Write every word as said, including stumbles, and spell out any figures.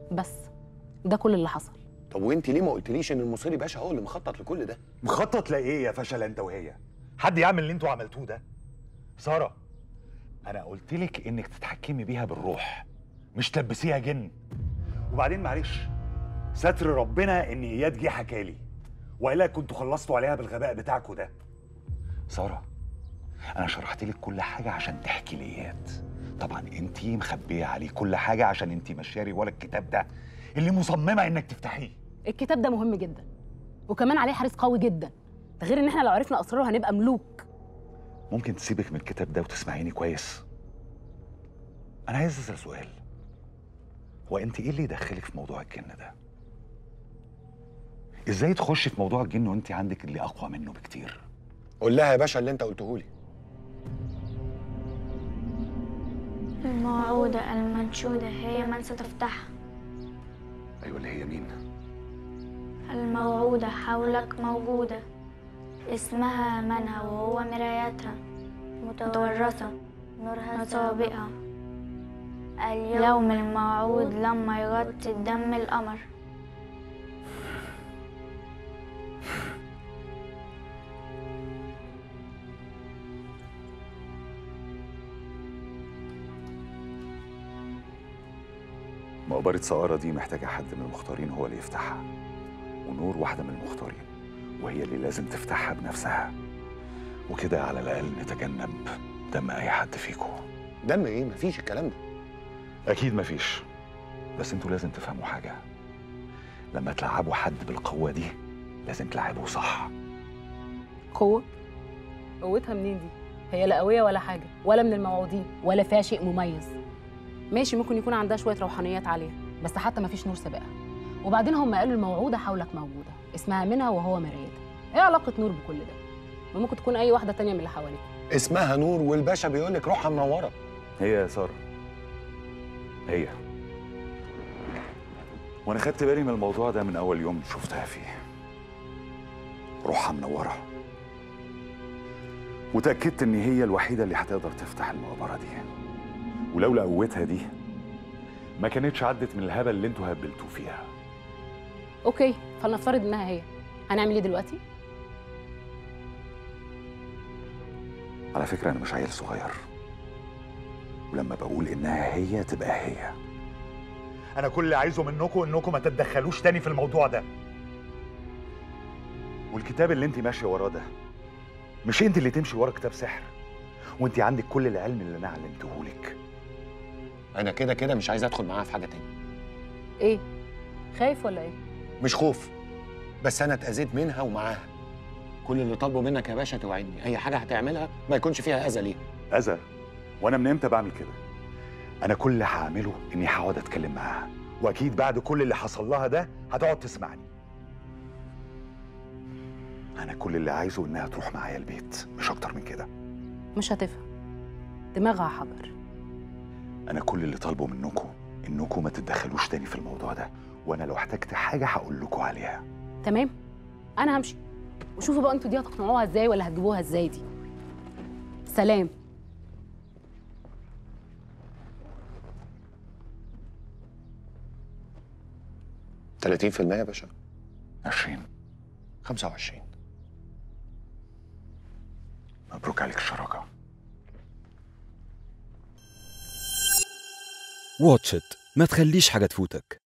بس ده كل اللي حصل. طب وانت ليه ما قلتليش ان المصيري باشا هو اللي مخطط لكل ده؟ مخطط لايه يا فشل انت وهي؟ حد يعمل اللي انتوا عملتوه ده؟ ساره، انا قلت لك انك تتحكمي بيها بالروح، مش تلبسيها جن. وبعدين معلش، ستر ربنا ان اياد جه حكالي، والا كنتوا خلصتوا عليها بالغباء بتاعكوا ده. ساره، انا شرحت لك كل حاجه عشان تحكي لاياد. طبعا انت مخبيه عليه كل حاجه عشان انت مشاري ورا الكتاب ده اللي مصممه انك تفتحيه. الكتاب ده مهم جدا، وكمان عليه حارس قوي جدا، ده غير ان احنا لو عرفنا اسراره هنبقى ملوك. ممكن تسيبك من الكتاب ده وتسمعيني كويس؟ انا عايز اسال سؤال، هو انت ايه اللي يدخلك في موضوع الجن ده؟ ازاي تخشي في موضوع الجن وانت عندك اللي اقوى منه بكتير؟ قول لها يا باشا اللي انت قلته لي. الموعودة المنشودة هي من ستفتحها. ايوه، اللي هي مين؟ الموعودة حولك موجودة، اسمها منها وهو مرايتها، متورثة نورها سابقها. اليوم الموعود لما يغطي الدم القمر. مقبرة سقارة دي محتاجة حد من المختارين هو اللي يفتحها، ونور واحدة من المختارين وهي اللي لازم تفتحها بنفسها، وكده على الأقل نتجنب دم أي حد فيكم. دم ايه؟ مفيش الكلام ده. أكيد مفيش، بس انتوا لازم تفهموا حاجة، لما تلعبوا حد بالقوة دي لازم تلعبوه صح. قوه؟ قوتها منين دي؟ هي لا قويه ولا حاجه، ولا من الموعودين، ولا فيها شيء مميز. ماشي، ممكن يكون عندها شويه روحانيات عاليه، بس حتى ما فيش نور سابقها. وبعدين هم قالوا الموعوده حولك موجوده، اسمها منها وهو مرايتها. ايه علاقه نور بكل ده؟ وممكن تكون اي واحده تانية من اللي حواليك. اسمها نور والباشا بيقول لك روحها منوره. هي يا سارة، هي. وانا خدت بالي من الموضوع ده من اول يوم شفتها فيه. روحها منوره، وتاكدت ان هي الوحيده اللي هتقدر تفتح المقبره دي، ولولا قوتها دي ما كانتش عدت من الهبل اللي انتوا هبلتوه فيها. اوكي، فلنفترض انها هي، هنعمل ايه دلوقتي؟ على فكره انا مش عيل صغير، ولما بقول انها هي تبقى هي. انا كل اللي عايزه منكم انكم ما تتدخلوش تاني في الموضوع ده. والكتاب اللي انت ماشيه وراه ده، مش انت اللي تمشي ورا كتاب سحر، وانت عندك كل العلم اللي انا علمتهولك. انا كده كده مش عايز ادخل معاها في حاجه تاني. ايه؟ خايف ولا ايه؟ مش خوف، بس انا اتاذيت منها ومعاها. كل اللي طالبه منك يا باشا توعدني اي حاجه هتعملها ما يكونش فيها اذى ليها. اذى؟ وانا من امتى بعمل كده؟ انا كل اللي هعمله اني هقعد اتكلم معاها، واكيد بعد كل اللي حصل لها ده هتقعد تسمعني. انا كل اللي عايزه انها تروح معايا البيت، مش اكتر من كده. مش هتفهم، دماغها حجر. انا كل اللي طالبه منكم انكم ما تتدخلوش تاني في الموضوع ده، وانا لو احتجت حاجه هقول لكم عليها. تمام، انا همشي، وشوفوا بقى انتوا دي هتقنعوها ازاي ولا هتجيبوها ازاي دي. سلام. ثلاثين في المية يا باشا. عشرين. خمسة وعشرين. مبروك عليك الشراكه. واتش إت، ما تخليش حاجة تفوتك.